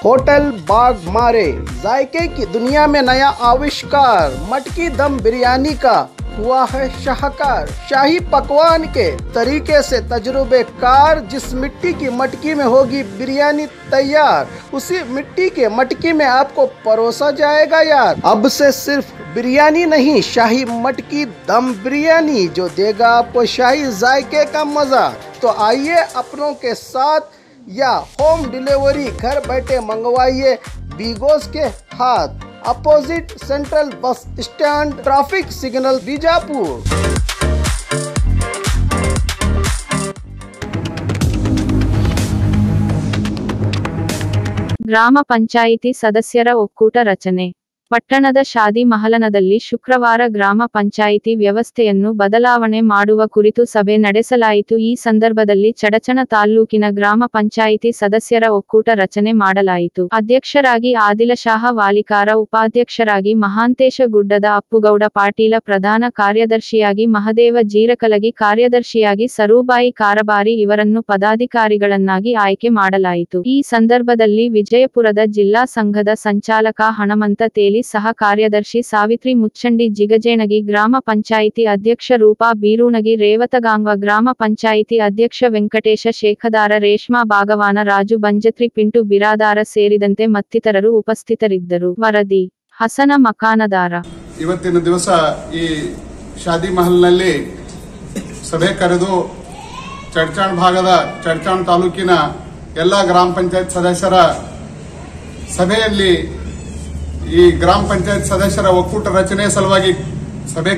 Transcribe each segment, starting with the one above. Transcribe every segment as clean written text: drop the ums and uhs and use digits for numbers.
Hotel बाग मारे, जायके की दुनिया में नया आविष्कार। मटकी दम बिरयानी का हुआ है शाहकार। शाही पकवान के तरीके से तजुर्बेकार। जिस मिट्टी की मटकी में होगी बिरयानी तैयार, उसी मिट्टी के मटकी में आपको परोसा जाएगा यार। अब से सिर्फ बिरयानी नहीं, शाही मटकी दम बिरयानी, जो देगा आपको शाही जायके का मजा। तो आइए अपनों के साथ या होम डिलीवरी घर बैठे मंगवाइए बीगोस के हाथ, opposite central bus stand, traffic signal, Bijapur. ಗ್ರಾಮ ಪಂಚಾಯಿತಿ ಸದಸ್ಯರ ಒಕ್ಕೂಟ ರಚನೆ. ಪಟ್ಟಣದ ಶಾದಿ ಮಹಲನದಲ್ಲಿ ಶುಕ್ರವಾರ ಗ್ರಾಮ ಪಂಚಾಯಿತಿ ವ್ಯವಸ್ಥೆಯನ್ನು ಬದಲಾವಣೆ ಮಾಡುವ ಕುರಿತು ಸಭೆ ನಡೆಸಲಾಯಿತು. ಈ ಸಂದರ್ಭದಲ್ಲಿ ಚಡಚಣ ತಾಲ್ಲೂಕಿನ ಗ್ರಾಮ ಪಂಚಾಯಿತಿ ಸದಸ್ಯರ ಒಕ್ಕೂಟ ರಚನೆ ಮಾಡಲಾಯಿತು. ಅಧ್ಯಕ್ಷರಾಗಿ ಆದಿಲಶಾಹ ವಾಲಿಕಾರ, ಉಪಾಧ್ಯಕ್ಷರಾಗಿ ಮಹಾಂತೇಶ ಗುಡ್ಡದ, ಅಪ್ಪುಗೌಡ ಪಾಟೀಲ, ಪ್ರಧಾನ ಕಾರ್ಯದರ್ಶಿಯಾಗಿ ಮಹದೇವ ಜೀರಕಲಗಿ, ಕಾರ್ಯದರ್ಶಿಯಾಗಿ ಸರೂಬಾಯಿ ಕಾರಬಾರಿ ಇವರನ್ನು ಪದಾಧಿಕಾರಿಗಳನ್ನಾಗಿ ಆಯ್ಕೆ ಮಾಡಲಾಯಿತು. ಈ ಸಂದರ್ಭದಲ್ಲಿ ವಿಜಯಪುರದ ಜಿಲ್ಲಾ ಸಂಘದ ಸಂಚಾಲಕ ಹಣಮಂತ ತೇಲಿ, ಸಹ ಕಾರ್ಯದರ್ಶಿ ಸಾವಿತ್ರಿ ಮುಚ್ಚಂಡಿ ಜಿಗಜೇಣಗಿ, ಗ್ರಾಮ ಪಂಚಾಯಿತಿ ಅಧ್ಯಕ್ಷ ರೂಪಾ ಬೀರೂಣಗಿ, ರೇವತಗಾಂವ, ಗ್ರಾಮ ಪಂಚಾಯಿತಿ ಅಧ್ಯಕ್ಷ ವೆಂಕಟೇಶ ಶೇಖದಾರ, ರೇಷ್ಮಾ ಬಾಗವಾನ, ರಾಜು ಬಂಜತ್ರಿ, ಪಿಂಟು ಬಿರಾದಾರ ಸೇರಿದಂತೆ ಮತ್ತಿತರರು ಉಪಸ್ಥಿತರಿದ್ದರು. ವರದಿ ಹಸನ ಮಕಾನದಾರ. ಇವತ್ತಿನ ದಿವಸ ಈ ಶಾದಿ ಮಹಲ್ನಲ್ಲಿ ಸಭೆ ಕರೆದು ಚಡ್ಚಾಣ ಭಾಗದ ಚಡ್ಚಾಣ ತಾಲೂಕಿನ ಎಲ್ಲ ಗ್ರಾಮ ಪಂಚಾಯತ್ ಸದಸ್ಯರ ಸಭೆಯಲ್ಲಿ ಈ ಗ್ರಾಮ ಪಂಚಾಯತ್ ಸದಸ್ಯರ ಒಕ್ಕೂಟ ರಚನೆ ಸಲುವಾಗಿ ಸಭೆ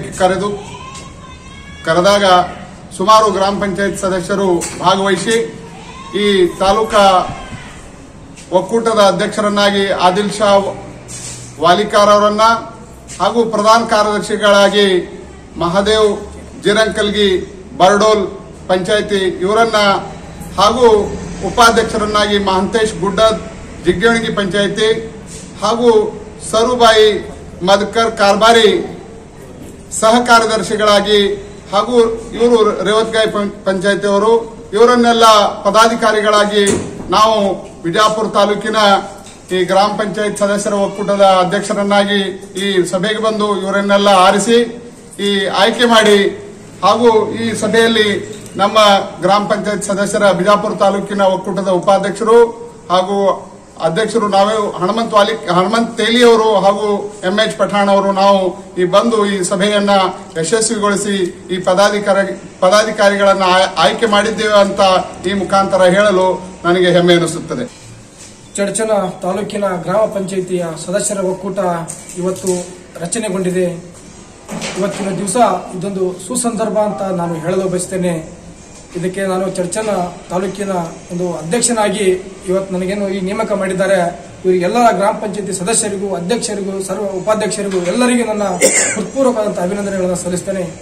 ಕರೆದಾಗ ಸುಮಾರು ಗ್ರಾಮ ಪಂಚಾಯತ್ ಸದಸ್ಯರು ಭಾಗವಹಿಸಿ ಈ ತಾಲೂಕಾ ಒಕ್ಕೂಟದ ಅಧ್ಯಕ್ಷರನ್ನಾಗಿ ಆದಿಲ್ ಶಾ ವಾಲಿಕಾರ್ ಅವರನ್ನ ಹಾಗೂ ಪ್ರಧಾನ ಕಾರ್ಯದರ್ಶಿಗಳಾಗಿ ಮಹಾದೇವ್ ಜಿರಂಕಲ್ಗಿ, ಬರ್ಡೋಲ್ ಪಂಚಾಯತಿ ಇವರನ್ನ ಹಾಗೂ ಉಪಾಧ್ಯಕ್ಷರನ್ನಾಗಿ ಮಹಾಂತೇಶ್ ಗುಡ್ಡದ್, ಜಿಗ್ಗೇಣಗಿ ಪಂಚಾಯತಿ ಹಾಗೂ ಸರುಬಾಯಿ ಮದಕರ್ ಕಾರ್ಬಾರಿ ಸಹ ಕಾರ್ಯದರ್ಶಿಗಳಾಗಿ ಹಾಗೂ ಇವರು ರೇವತ್ಗಾಯಿ ಪಂಚಾಯತಿ ಅವರು ಇವರನ್ನೆಲ್ಲ ಪದಾಧಿಕಾರಿಗಳಾಗಿ ನಾವು ವಿಜಯಪುರ ತಾಲೂಕಿನ ಈ ಗ್ರಾಮ ಪಂಚಾಯತ್ ಸದಸ್ಯರ ಒಕ್ಕೂಟದ ಅಧ್ಯಕ್ಷರನ್ನಾಗಿ ಈ ಸಭೆಗೆ ಬಂದು ಇವರನ್ನೆಲ್ಲ ಆರಿಸಿ ಈ ಆಯ್ಕೆ ಮಾಡಿ ಹಾಗೂ ಈ ಸಭೆಯಲ್ಲಿ ನಮ್ಮ ಗ್ರಾಮ ಪಂಚಾಯತ್ ಸದಸ್ಯರ ಬಿಜಾಪುರ ತಾಲೂಕಿನ ಒಕ್ಕೂಟದ ಉಪಾಧ್ಯಕ್ಷರು ಹಾಗೂ ಅಧ್ಯಕ್ಷರು ನಾವೇ ಹನುಮಂತ್ ತೇಲಿ ಅವರು ಹಾಗೂ ಎಂಎಚ್ ಪಠಾಣ್ ಅವರು ನಾವು ಈ ಬಂದು ಈ ಸಭೆಯನ್ನ ಯಶಸ್ವಿಗೊಳಿಸಿ ಈ ಪದಾಧಿಕಾರಿಗಳನ್ನ ಆಯ್ಕೆ ಮಾಡಿದ್ದೇವೆ ಅಂತ ಈ ಮುಖಾಂತರ ಹೇಳಲು ನನಗೆ ಹೆಮ್ಮೆ ಎನಿಸುತ್ತದೆ. ಚಡಚಣ ತಾಲೂಕಿನ ಗ್ರಾಮ ಪಂಚಾಯಿತಿಯ ಸದಸ್ಯರ ಒಕ್ಕೂಟ ಇವತ್ತು ರಚನೆಗೊಂಡಿದೆ. ಇವತ್ತಿನ ದಿವಸ ಇದೊಂದು ಸುಸಂದರ್ಭ ಅಂತ ನಾನು ಹೇಳಲು ಬಯಸ್ತೇನೆ. ಇದಕ್ಕೆ ನಾನು ಚಡಚಣ ತಾಲೂಕಿನ ಒಂದು ಅಧ್ಯಕ್ಷನಾಗಿ ಇವತ್ತು ನನಗೇನು ಈ ನೇಮಕ ಮಾಡಿದ್ದಾರೆ. ಇವರಿಗೆಲ್ಲ ಗ್ರಾಮ ಪಂಚಾಯತಿ ಸದಸ್ಯರಿಗೂ, ಅಧ್ಯಕ್ಷರಿಗೂ, ಸರ್ವ ಉಪಾಧ್ಯಕ್ಷರಿಗೂ ಎಲ್ಲರಿಗೂ ನನ್ನ ಹೃತ್ಪೂರ್ವಕವಾದಂತಹ ಅಭಿನಂದನೆಗಳನ್ನು ಸಲ್ಲಿಸ್ತೇನೆ.